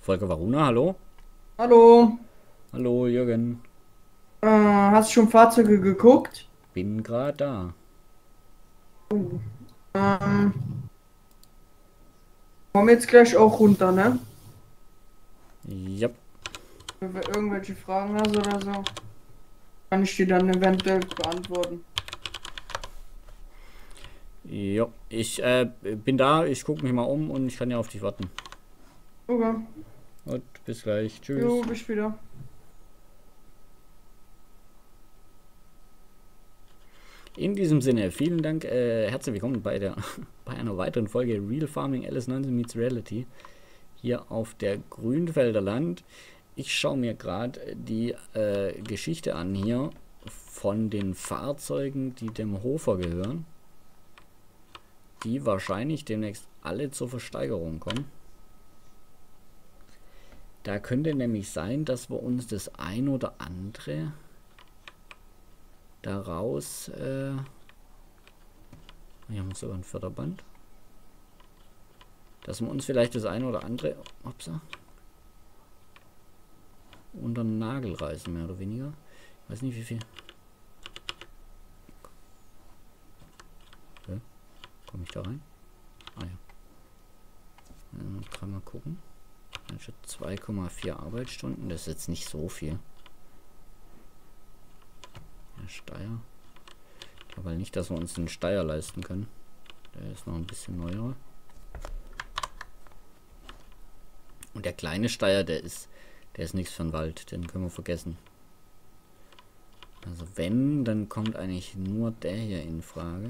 Volker Waruna, hallo? Hallo, Hallo, Jürgen. hast du schon Fahrzeuge geguckt? Bin gerade da. Ähm, Kommen jetzt gleich auch runter, ne? Ja, Wenn du irgendwelche Fragen hast oder so, kann ich dir dann eventuell beantworten. ja. Ich bin da, ich gucke mich mal um und ich kann ja auf dich warten. Okay, Und bis gleich. jo, Tschüss. bis später. In diesem Sinne, vielen Dank, herzlich willkommen bei einer weiteren Folge Real Farming LS19 Meets Reality. Hier auf der Grünfelder Land. Ich schaue mir gerade die Geschichte an hier von den Fahrzeugen, die dem Hofer gehören. Die wahrscheinlich demnächst alle zur Versteigerung kommen. Da könnte nämlich sein, dass wir uns das ein oder andere daraus... hier haben wir sogar ein Förderband. Dass wir uns vielleicht das ein oder andere... Upsa, unter den Nagel reißen, mehr oder weniger. Ich weiß nicht, wie viel... Okay. Komme ich da rein? Ah ja. Kann man gucken. 2,4 Arbeitsstunden, das ist jetzt nicht so viel. Der Steier. Ich glaube halt nicht, dass wir uns den Steier leisten können. Der ist noch ein bisschen neuer. Und der kleine Steier, der ist nichts für den Wald. Den können wir vergessen. Also wenn, dann kommt eigentlich nur der hier in Frage.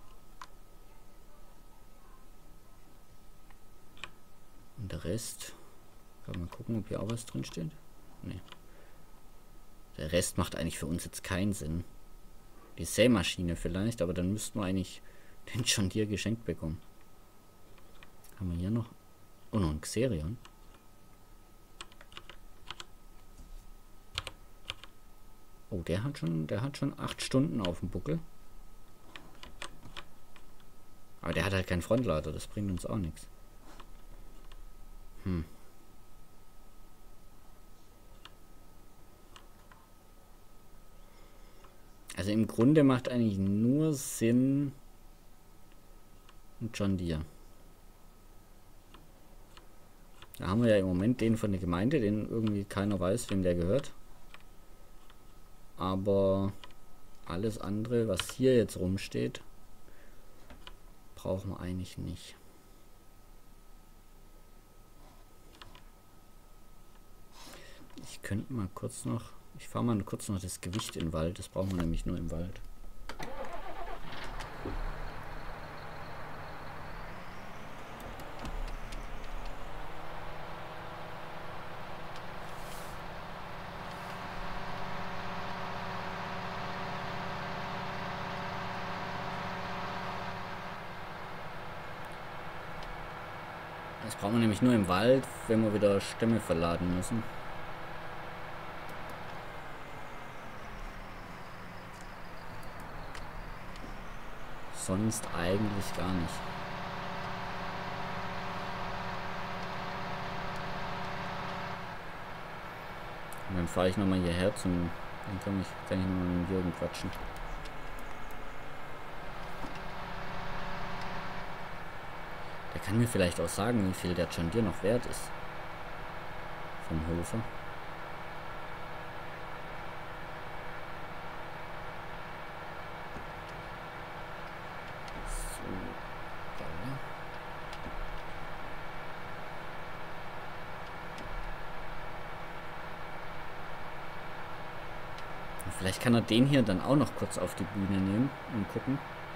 Und der Rest... Kann man gucken, ob hier auch was drin steht? Nee. Der Rest macht eigentlich für uns jetzt keinen Sinn. Die Sämaschine vielleicht, aber dann müssten wir eigentlich den John Deere geschenkt bekommen. Haben wir hier noch... Oh, noch ein Xerion. Oh, der hat schon 8 Stunden auf dem Buckel. Aber der hat halt keinen Frontlader, das bringt uns auch nichts. Also im Grunde macht eigentlich nur Sinn ein John Deere. Da haben wir ja im Moment den von der Gemeinde, den irgendwie keiner weiß, wem der gehört. Aber alles andere, was hier jetzt rumsteht, brauchen wir eigentlich nicht. Ich könnte mal kurz noch... Ich fahre mal kurz noch das Gewicht in den Wald. Das brauchen wir nämlich nur im Wald. Das brauchen wir nämlich nur im Wald, wenn wir wieder Stämme verladen müssen. Sonst eigentlich gar nicht. Und dann fahre ich nochmal hierher zum... Dann kann ich nochmal mit Jürgen quatschen. Der kann mir vielleicht auch sagen, wie viel der John Deere noch wert ist. Vom Hofer. Vielleicht kann er den hier dann auch noch kurz auf die Bühne nehmen und gucken.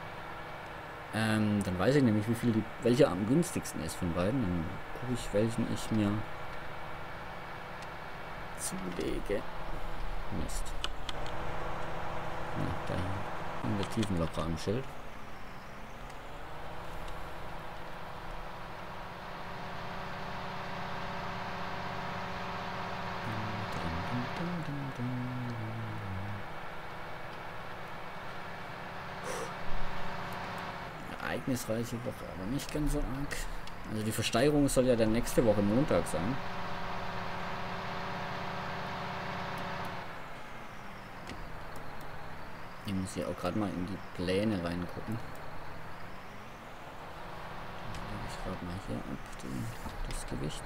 Dann weiß ich nämlich, welcher am günstigsten ist von beiden. Dann gucke ich, welchen ich mir zulege. Mist. Ja, da haben wir Tiefenlocher am Schild. Ereignisreiche Woche, aber nicht ganz so arg. Also die Versteigerung soll ja dann nächste Woche Montag sein. Ich muss hier auch gerade mal in die Pläne reingucken. Ich gerade mal hier ab das Gewicht.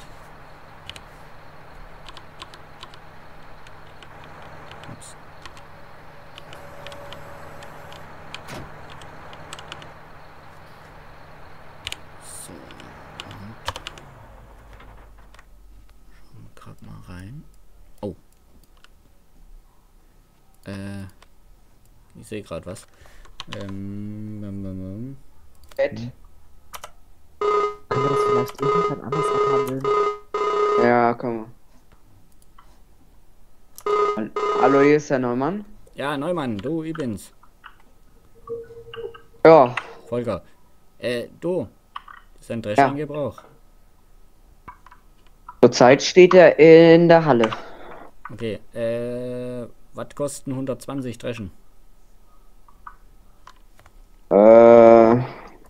Ups. So, und schauen wir gerade mal rein. Oh. Ich sehe gerade was. Bett. Können wir das vielleicht irgendwann anders abhandeln? Ja, komm. Hallo, hier ist der Neumann. Ja, Neumann, du, ich bin's. Ja, Volker. Du. Ist ein Drescher Ja. in Gebrauch. zurzeit steht er in der Halle. Okay, was kosten 120 Dreschen? Äh,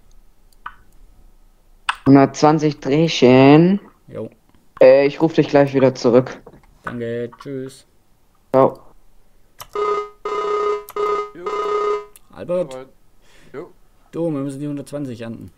120 Drehchen. Jo, Ich rufe dich gleich wieder zurück. danke, tschüss. Ciao. Jo, Albert, aber- jo. du, wir müssen die 120 ernten.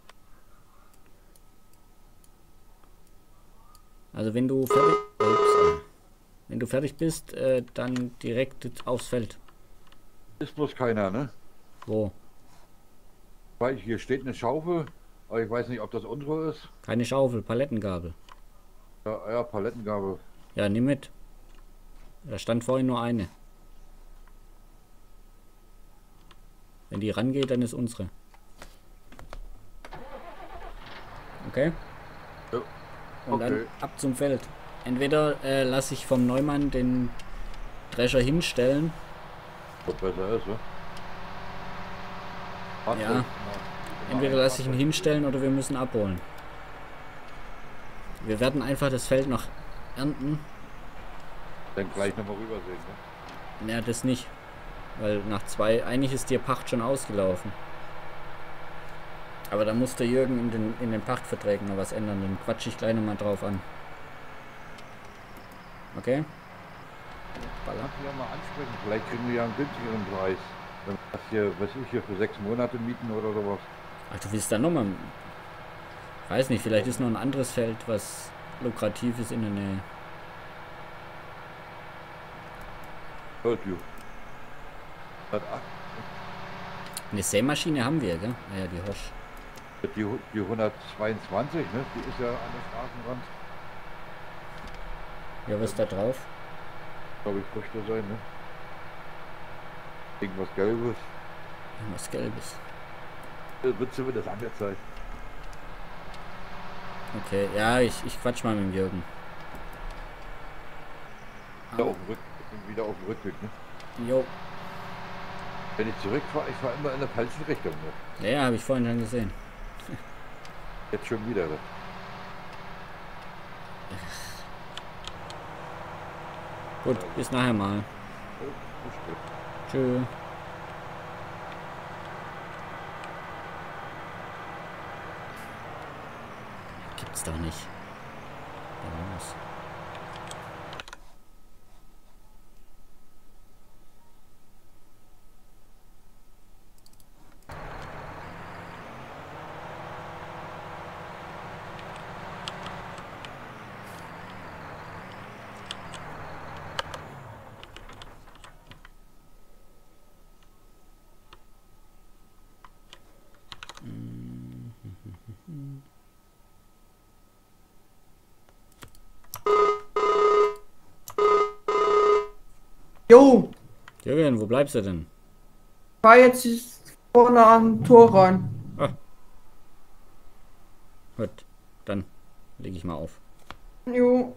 Also wenn du fertig, wenn du fertig bist, dann direkt aufs Feld. Ist bloß keiner, ne? Wo? Weil hier steht eine Schaufel, aber ich weiß nicht, ob das unsere ist. Keine Schaufel, Palettengabel. Ja, Palettengabel. Ja, nimm mit. Da stand vorhin nur eine. Wenn die rangeht, dann ist unsere. Okay? Jo. Und dann Okay. ab zum Feld. Entweder lasse ich vom Neumann den Drescher hinstellen. Was besser ist, ne? Warte, Ja. Entweder lasse ich ihn hinstellen oder wir müssen abholen. Wir werden einfach das Feld noch ernten. Dann gleich nochmal rübersehen, ne? Naja, das nicht. Weil nach eigentlich ist die Pacht schon ausgelaufen. Aber da muss der Jürgen in den Pachtverträgen noch was ändern. Dann quatsche ich gleich nochmal drauf an. Okay? Baller. Kannst du ja mal ansprechen, vielleicht kriegen wir ja einen günstigeren Preis. Wenn wir das hier, was ich hier für 6 Monate mieten oder sowas. Ach, du willst da nochmal... Weiß nicht, vielleicht ist noch ein anderes Feld, was lukrativ ist in der Nähe. Hört you. Das acht- Eine Sämaschine haben wir, gell? Ah ja, die Horsch. Die 122, ne? Die ist ja an der Straßenrand. Ja, was ist da drauf? Glaube ich, Früchte sein, ne? Irgendwas Gelbes. Irgendwas Gelbes. Das wird zumindest angezeigt. Okay, ja, ich quatsch mal mit dem Jürgen. Wieder auf dem wieder auf dem Rückweg, ne? Jo. Wenn ich zurückfahre, ich fahre immer in der falschen Richtung, ne? Ja, habe ich vorhin schon gesehen. Jetzt schon wieder, ne? Gut, bis nachher mal. Oh, ist gut. Tschö. Gibt's doch nicht. Ja, was? Jo, Jürgen, wo bleibst du denn? fahr jetzt vorne am Tor rein. Gut, dann lege ich mal auf. Jo.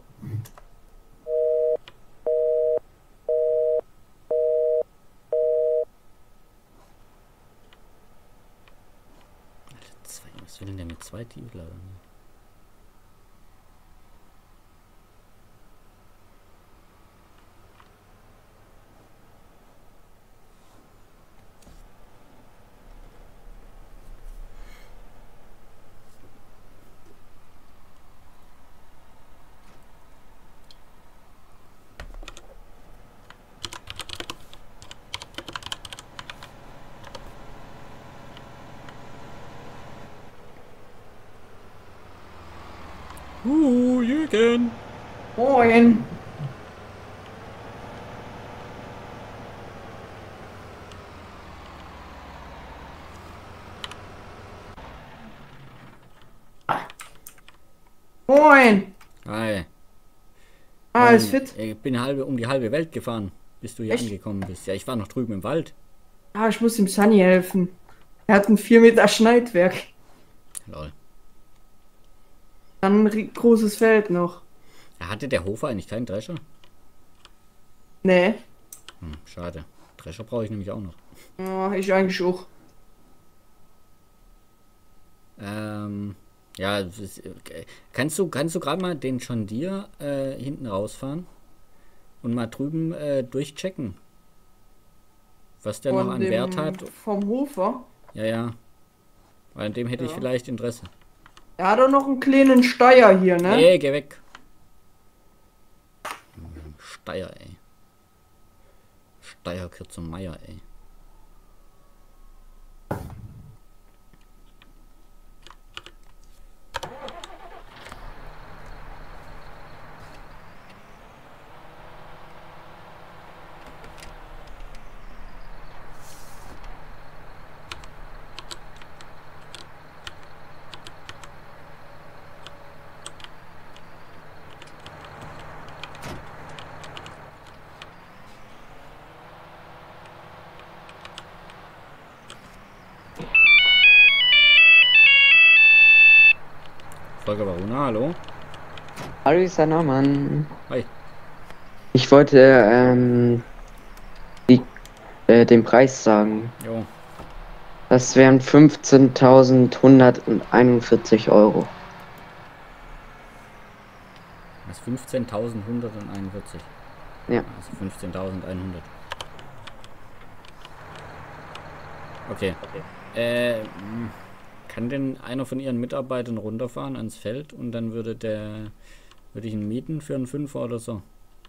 Was will denn der mit 2 Tiefladern? Hallo, Jürgen. Moin. Moin. Hi. Ist fit? Ich bin um die halbe Welt gefahren, bis du hier Echt? angekommen bist. Ja, ich war noch drüben im Wald. Ich muss dem Sunny helfen. Er hat ein 4 Meter Schneidwerk. Lol. Dann ein großes Feld noch. Hatte der Hofer eigentlich keinen Drescher? Nee. Schade. Drescher brauche ich nämlich auch noch. Ja, ich eigentlich auch. Ja, kannst du gerade mal den John Deere hinten rausfahren und mal drüben durchchecken, was der noch an Wert hat? Vom Hofer. Ja, ja. Weil an dem hätte ich Ja. vielleicht Interesse. Er hat doch noch einen kleinen Steier hier, ne? Nee, geh weg. Steier, ey. Steier Kürzer Meier, ey. Volker Baruna, hallo. Hallo, ist der Norman. Hi. Ich wollte den Preis sagen. Jo. Das wären 15.141 Euro. Das ist 15.141. Ja. Also 15.100. Okay. Kann denn einer von Ihren Mitarbeitern runterfahren ans Feld und dann würde ich ihn mieten für einen Fünfer oder so?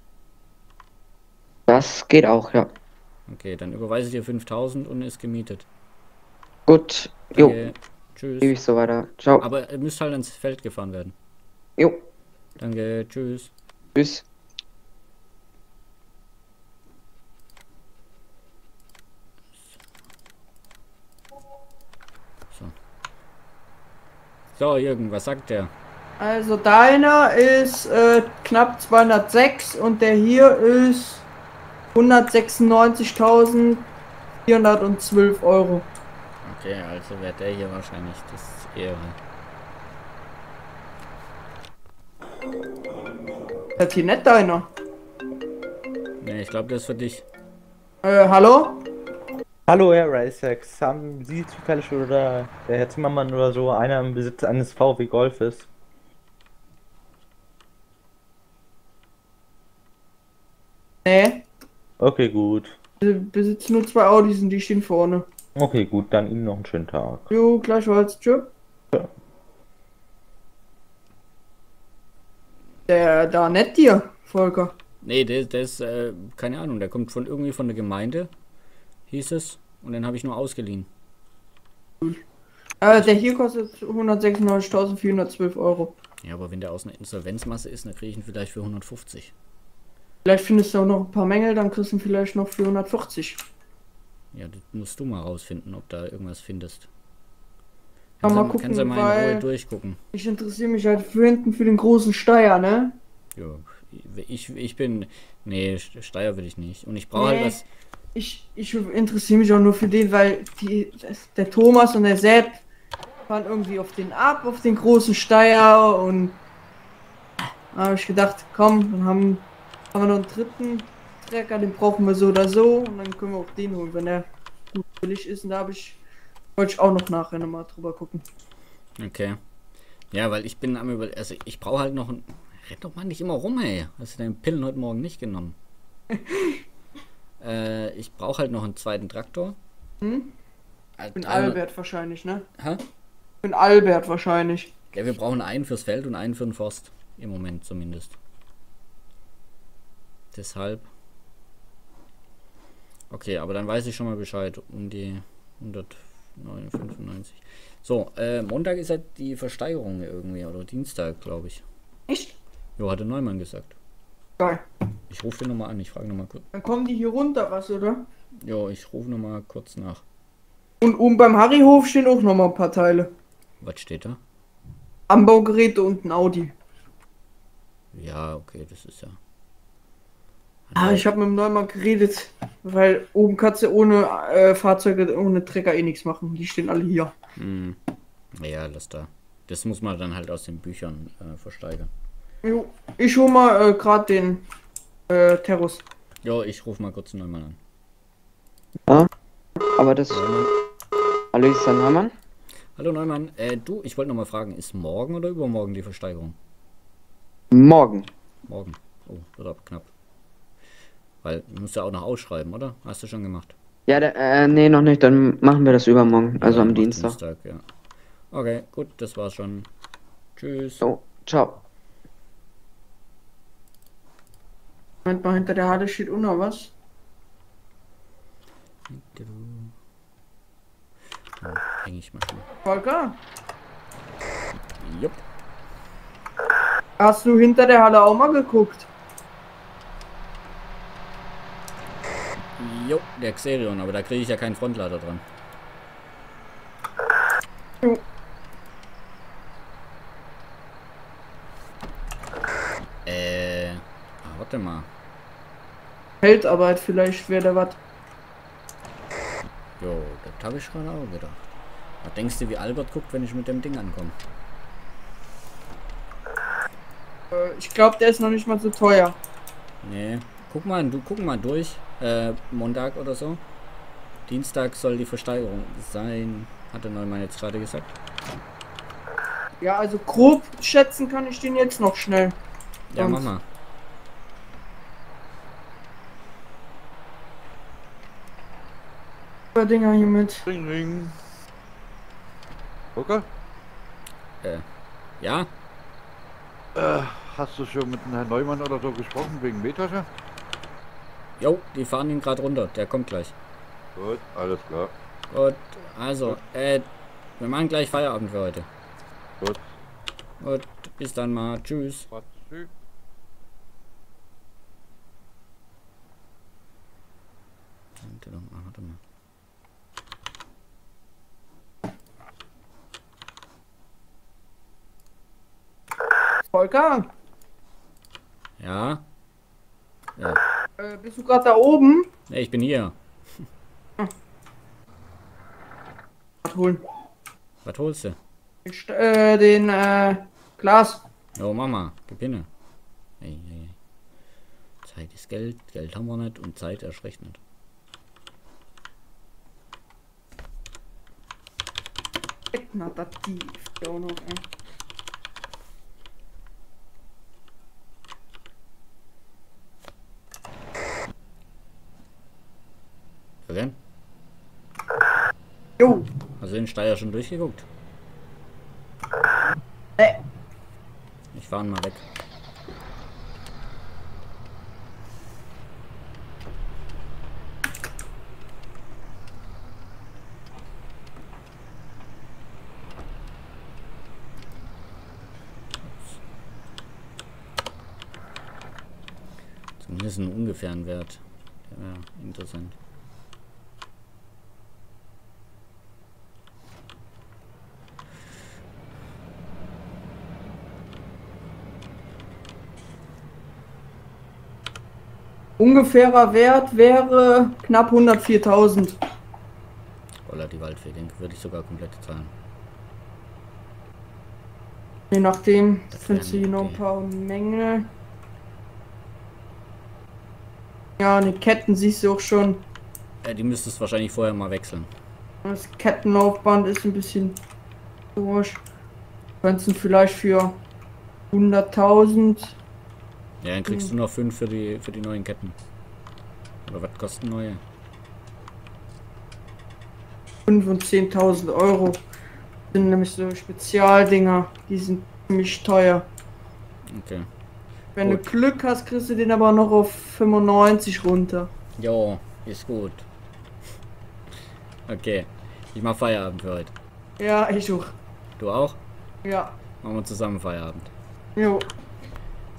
Das geht auch, ja. Okay, dann überweise ich dir 5.000 und ist gemietet. Gut. Jo, Danke. Tschüss. gebe ich so weiter. Ciao. Aber er müsste halt ans Feld gefahren werden. Jo, Danke, tschüss. tschüss. So, Jürgen, was sagt der? Also deiner ist knapp 206 und der hier ist 196.412 Euro. Okay, also wäre der hier wahrscheinlich das eher. Das hier nicht deiner. Ne, ich glaube, das ist für dich. Hallo? Hallo Herr Ricex, haben Sie zufällig oder der Herr Zimmermann oder so einer im Besitz eines VW Golfes? Nee. Okay, gut. Wir besitzen nur 2 Audis und die stehen vorne. Okay, gut, dann Ihnen noch einen schönen Tag. Jo, gleichfalls. Tschö. Ja. Der da nicht dir, Volker. Nee, der ist, keine Ahnung, der kommt irgendwie von der Gemeinde, hieß es. Und den habe ich nur ausgeliehen. Der hier kostet 196.412 Euro. Ja, aber wenn der aus einer Insolvenzmasse ist, dann kriege ich ihn vielleicht für 150. Vielleicht findest du auch noch ein paar Mängel, dann kriegst du ihn vielleicht noch für 140. Ja, das musst du mal rausfinden, ob da irgendwas findest. Mal Kannst gucken, du mal in Ruhe weil durchgucken. ich interessiere mich halt für hinten für den großen Steier, ne? Ja, ich bin. Nee, Steier will ich nicht. Und ich brauche halt Nee. was. Ich interessiere mich auch nur für den, weil der Thomas und der Sepp fahren irgendwie auf den ab, auf den großen Steier und da habe ich gedacht, komm, dann haben wir noch einen dritten Trecker, den brauchen wir so oder so und dann können wir auch den holen, wenn er gut billig ist und da wollte ich auch noch nachher nochmal drüber gucken. Okay. Ja, weil ich bin am also ich brauche halt noch ein. Renn doch mal nicht immer rum, ey. Hast du deine Pillen heute Morgen nicht genommen? Ich brauche halt noch einen zweiten Traktor. Hm? Halt Für den 300 Albert wahrscheinlich, ne? Hä? Für den Albert wahrscheinlich. Ja, wir brauchen einen fürs Feld und einen für den Forst. Im Moment zumindest. Deshalb. Okay, aber dann weiß ich schon mal Bescheid. Um die 195. So, Montag ist halt die Versteigerung irgendwie. Oder Dienstag, glaube ich. Echt? Jo, hatte Neumann gesagt. Geil. Ich rufe den nochmal an, ich frage nochmal kurz. Dann kommen die hier runter, was, oder? Jo, ich rufe nochmal kurz nach. Und oben beim Harryhof stehen auch nochmal ein paar Teile. Was steht da? Anbaugeräte und ein Audi. Ja, okay, das ist ja. Ah, ich habe mit dem Neumann geredet, weil oben kannst du ohne Fahrzeuge, ohne Trecker eh nichts machen. Die stehen alle hier. Hm. Ja, lass da. Das muss man dann halt aus den Büchern versteigern. Jo, ich hol mal gerade den Terrus. Jo, ich rufe mal kurz den Neumann an. Ja, aber das. Neumann. Hallo, ist Herr Neumann? Hallo Neumann, du, ich wollte nochmal fragen, ist morgen oder übermorgen die Versteigerung? Morgen. Morgen. Oh, wird aber knapp. Weil, du musst ja auch noch ausschreiben, oder? Hast du schon gemacht? Ja, nee, noch nicht. Dann machen wir das übermorgen, also Ja, am macht Dienstag. Ja. Okay, gut, das war's schon. Tschüss. So, ciao. Moment mal, hinter der Halle steht auch noch was. Häng ich mal schon. Volker, Jupp. hast du hinter der Halle auch mal geguckt? Jo, der Xerion, aber da kriege ich ja keinen Frontlader dran. Jo. Warte mal. Feldarbeit vielleicht wäre da was. Jo, das habe ich gerade auch gedacht. Was denkst du, wie Albert guckt, wenn ich mit dem Ding ankomme? Ich glaube, der ist noch nicht mal so teuer. Nee. Guck mal, guck mal durch. Montag oder so. Dienstag soll die Versteigerung sein. Hat der Neumann jetzt gerade gesagt. Ja, also grob schätzen kann ich den jetzt noch schnell. Ja, mach mal. Dinger hier mit. Ring, ring. Volker? Ja? Hast du schon mit dem Herrn Neumann oder so gesprochen wegen Mähtasche? Jo, die fahren ihn gerade runter. Der kommt gleich. Gut, alles klar. Gut, also, wir machen gleich Feierabend für heute. Gut. Gut, bis dann mal. Tschüss. Was? Tschüss. Warte mal. Volker, Ja? Ja. bist du gerade da oben? Nee, ich bin hier. Was holen? Was holst du? Den Glas. Jo, Mama, gib hin. Hey, hey. Zeit ist Geld, Geld haben wir nicht und Zeit erst recht nicht. Na, das die ist auch noch, ey. Okay? Jo. Hast du den Steier schon durchgeguckt? Ich fahre mal weg. Zumindest einen ungefähren Wert. Ja, interessant. Ungefährer Wert wäre knapp 104.000. Oder die Waldfee, den würde ich sogar komplett zahlen. Je nachdem, Das findest du wären hier noch ein okay. paar Mängel. Ja, die Ketten siehst du auch schon. Die müsstest wahrscheinlich vorher mal wechseln. Das Kettenlaufband ist ein bisschen durch. Könntest du vielleicht für 100.000. Ja, dann kriegst du noch 5 für die neuen Ketten. Oder was kosten neue? 5.000 und 10.000 Euro. Das sind nämlich so Spezialdinger. Die sind ziemlich teuer. Okay. Wenn du Gut. Glück hast, kriegst du den aber noch auf 95 runter. Jo, ist gut. Okay. Ich mach Feierabend für heute. Ja, ich auch. Du auch? Ja. Machen wir zusammen Feierabend. Jo.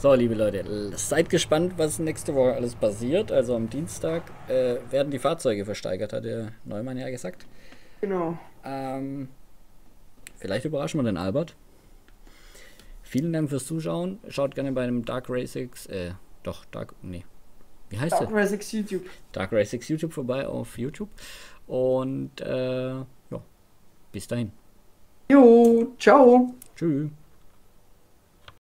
So, liebe Leute, seid gespannt, was nächste Woche alles passiert. Also am Dienstag werden die Fahrzeuge versteigert, hat der Neumann ja gesagt. Genau. Vielleicht überraschen wir den Albert. Vielen Dank fürs Zuschauen. Schaut gerne bei einem Dark Race wie heißt Dark der? Race YouTube. Dark Race YouTube vorbei auf YouTube. Und ja, bis dahin. Jo, ciao. Tschüss.